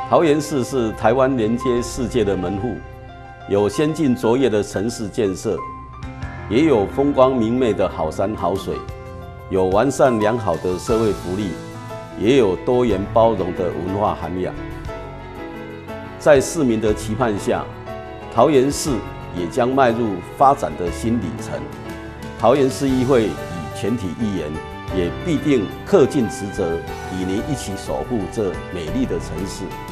桃园市是台湾连接世界的门户，有先进卓越的城市建设，也有风光明媚的好山好水，有完善良好的社会福利，也有多元包容的文化涵养。在市民的期盼下，桃园市也将迈入发展的新里程。桃园市议会以全体议员，也必定恪尽职责，与您一起守护这美丽的城市。